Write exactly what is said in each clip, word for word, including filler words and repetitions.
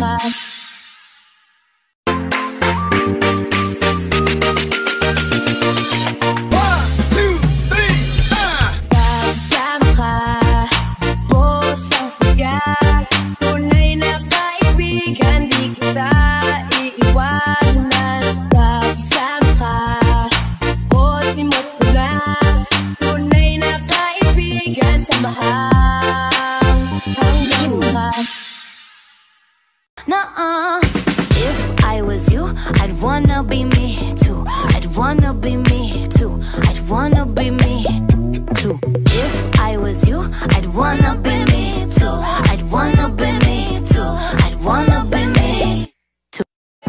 Nuh-uh. If I was you, I'd wanna be me too. I'd wanna be me too. I'd wanna be me too. If I was you, I'd wanna be me too. I'd wanna be me too. I'd wanna be me too.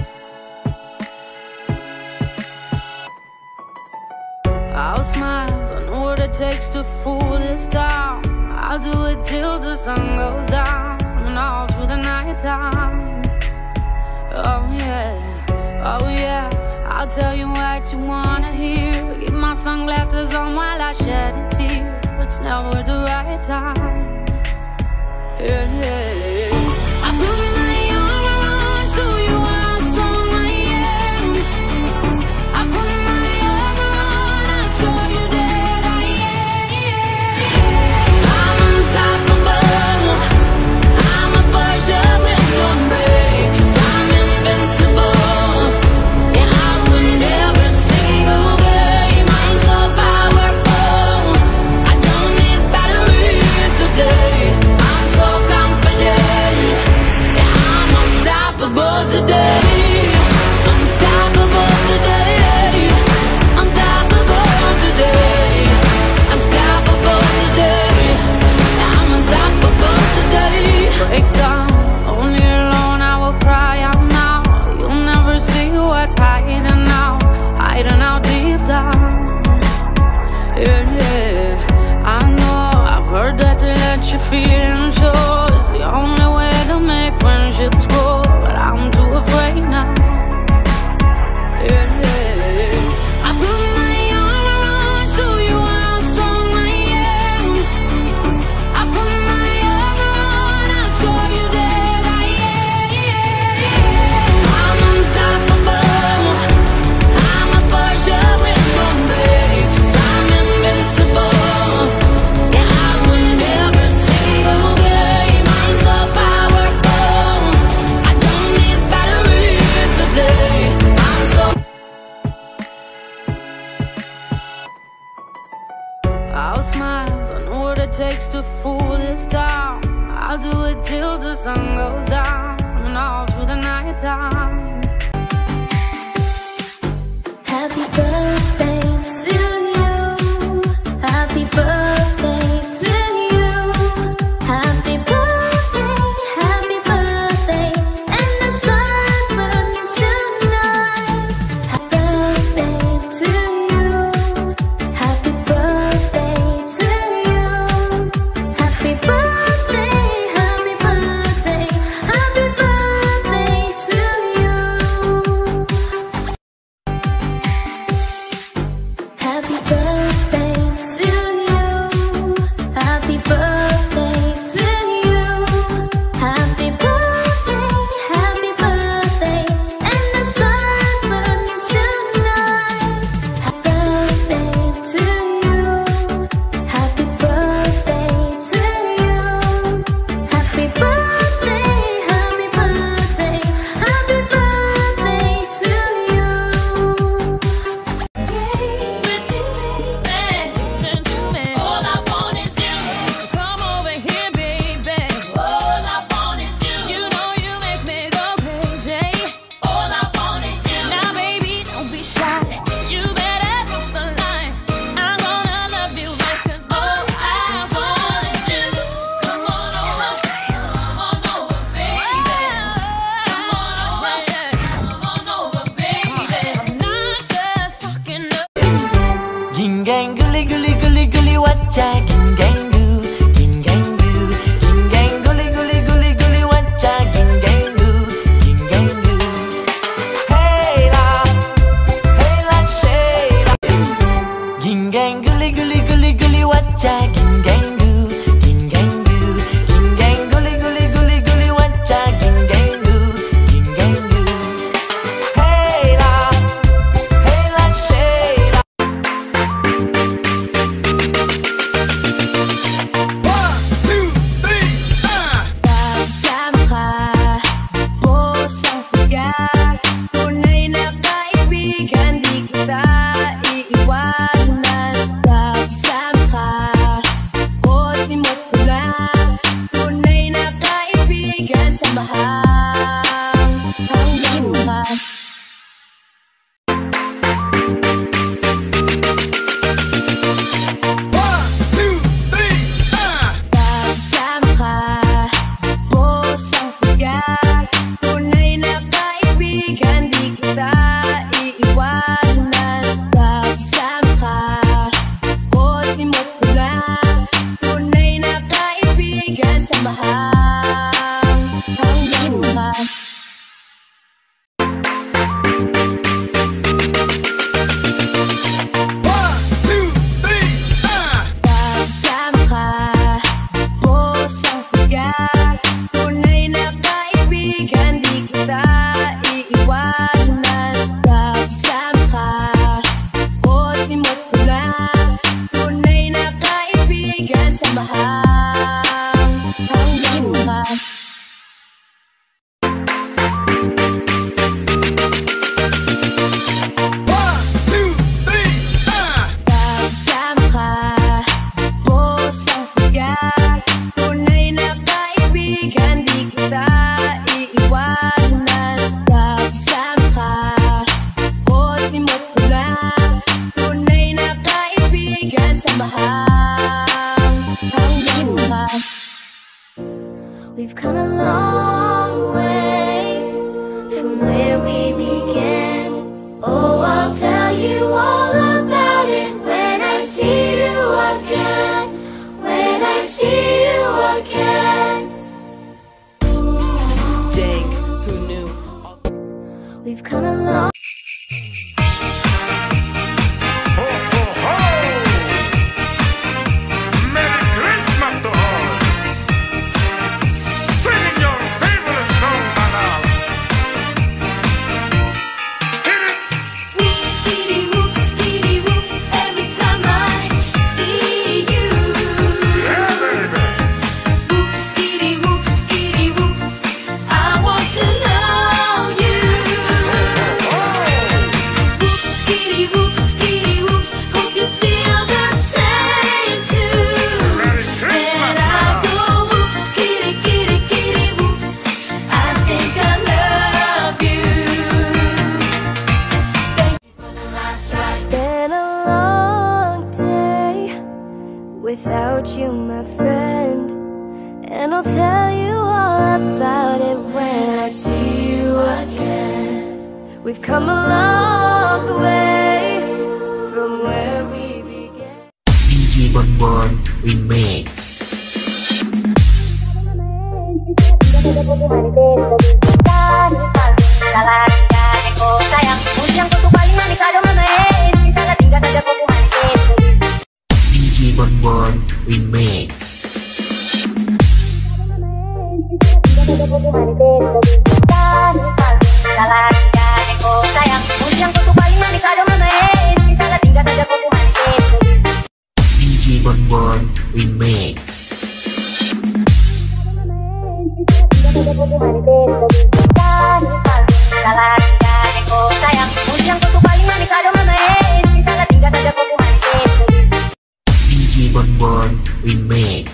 I'll smile, I know what it takes to fool this town. I'll do it till the sun goes down and all through the night time. Oh yeah, oh yeah, I'll tell you what you wanna hear. Keep my sunglasses on while I shed a tear. It's never the right time. Yeah, yeah, yeah. I put my arm around so you how strong I am. I put my arm around and show you that I am. I'm unstoppable. I'm a Porsche with no brakes. I'm invincible. Yeah, I win every single game. I'm so powerful. I don't need batteries to play. I'm so confident. Yeah, I'm unstoppable today. Unstoppable today. Unstoppable today. Unstoppable today. Yeah, I'm unstoppable today. Break down, only alone I will cry out now. You'll never see what's hiding out, hiding out deep down. Yeah, yeah, I know, I've heard that to let you feel and show is the only way to make friendships grow, but I'm too afraid now. Yeah, yeah, I put my arm around so you how strong I am. I put my arm around and show you that I am. I'm unstoppable. I'm a Porsche with no brakes. I'm invincible. Yeah, I win every single game. I'm so powerful. I don't need batteries to play. I'm so I'll smile, I know what it takes to fool this town. I'll do it till the sun goes down and all through the night time. Happy birthday to you. Happy birthday to you. Happy birthday, happy birthday, and the sun burn tonight. Happy birthday to you. Happy birthday to you. Happy birthday, happy birthday, We've come a long way from where we began. Oh, I'll tell you all about it when I see you again. When I see you again. Dang, who knew? We've come a long without you, my friend, and I'll tell you all about it when I see you again. We've come a long way from where we began. đê gi Bon Bon Remix. Bon Bon Remix. đê gi Bon Bon Remix. Bon Bon Remix.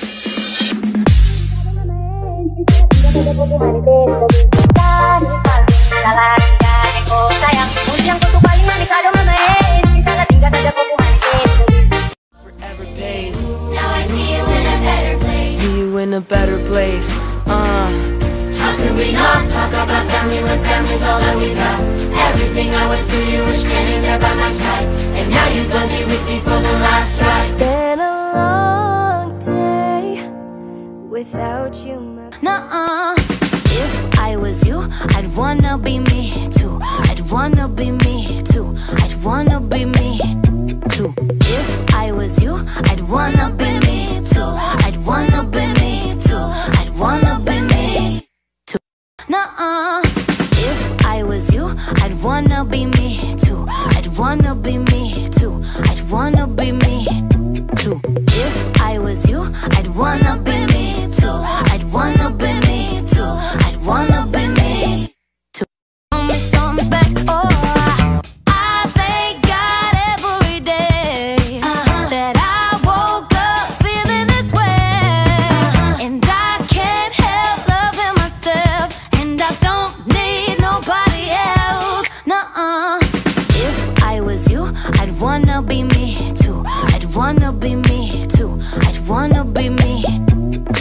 Forever pays. Now I see you in a better place. See you in a better place. Uh. How could we not talk about family when family's all that we got? Everything I went through, you were standing there by my side, and now you're gonna be with me for the last ride. It's been a long day without you, my Nuh-uh. If I was you, I'd wanna be me too. I'd wanna be me too. I'd wanna be me too. If I was you, I'd wanna be me too. I'd wanna be me too. I'd wanna be me too. Nuh-uh. If I was you, I'd wanna be me too. I'd wanna be me too. I'd wanna be me too. If I was you, I'd wanna be me too. I'd wanna be me too. I'd wanna be me too. Show me some respect, oh. I thank God every day uh-huh. that I woke up feeling this way, uh-huh. and I can't help loving myself, and I don't need nobody else. Nuh-uh. If I was you, I'd wanna be me too. I'd wanna be me too. I'd wanna be me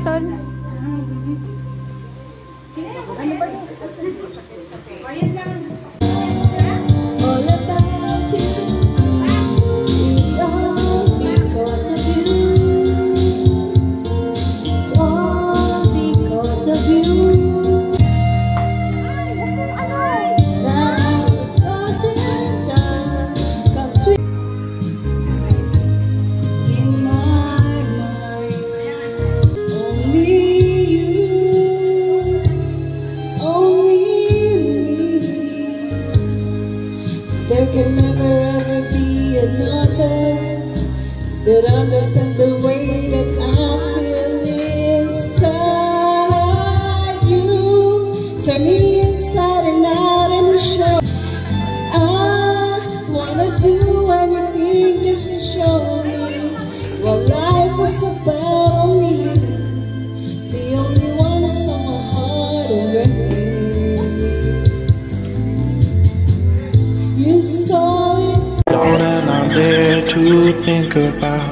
Anton. There can never ever be another that understands the way that I feel inside you. Turn me inside and out and show. I wanna do anything just to show me what life is about. Only you, the only one who's on my heart already. You saw it. Don't and I'm there to think about.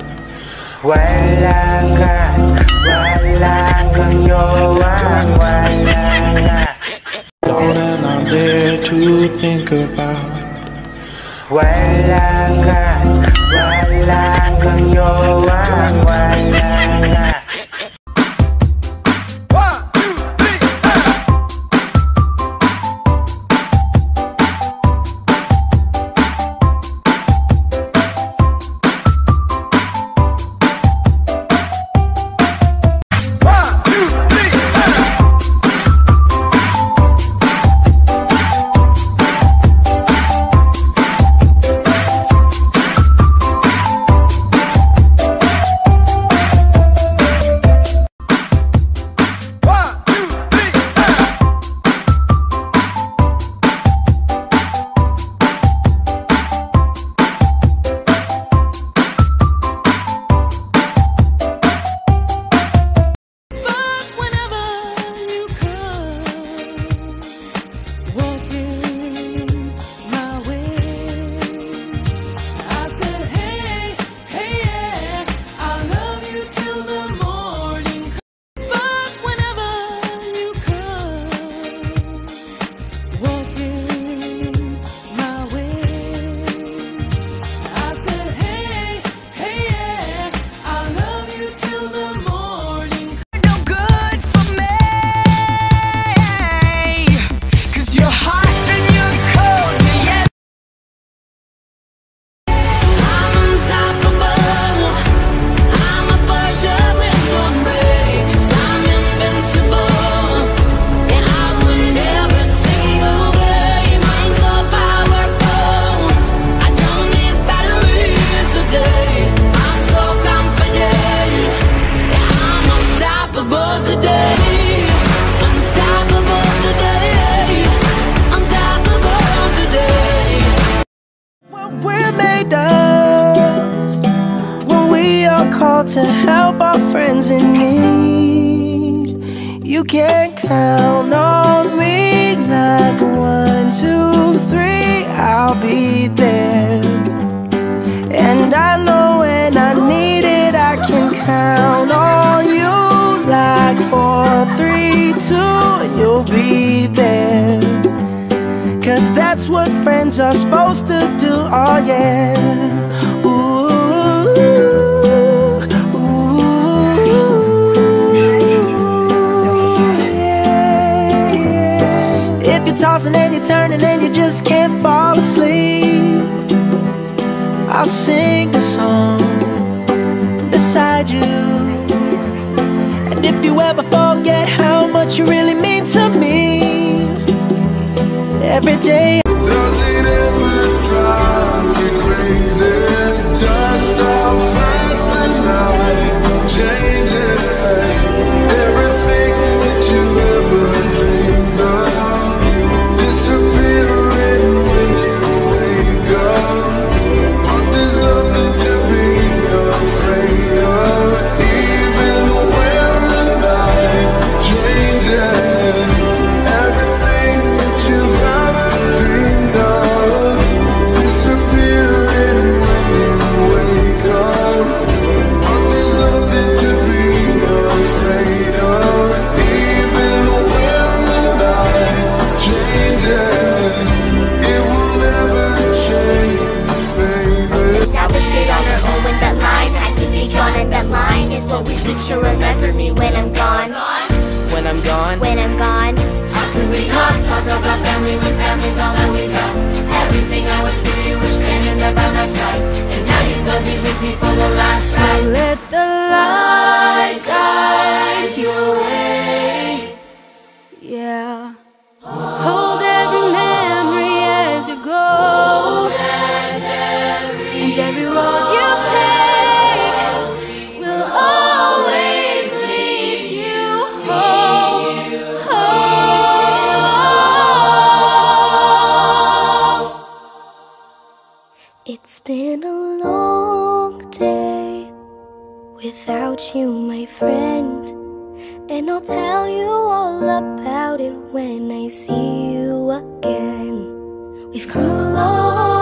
Wala ka, wala kang yowang, wala ka. Don't and I'm there to think about. Wala ka, wala kang yowang, wala ka. To help our friends in need. You can count on me like one, two, three, I'll be there. And I know when I need it, I can count on you like four, three, two, and you'll be there. Cause that's what friends are supposed to do, oh yeah. Ooh. You're tossing and you're turning and you just can't fall asleep, I'll sing a song beside you. And if you ever forget how much you really mean to me, every day. Does it ever drive you crazy just how fast the night changes? Everything that you ever dreamed of disappearing when you wake up. But there's nothing to be afraid of, even when the night changes. Everything that you've ever dreamed gone? when I'm gone? How could we not talk about family when family's all that we got? Everything I went through, you were standing there by my side, and now you go be with me for the last time. So let the light guide your way. Yeah. Hold every memory as you go, and every road you take will always lead you home. home. It's been a long day without you, my friend, and I'll tell you all about it when I see you again. We've come a long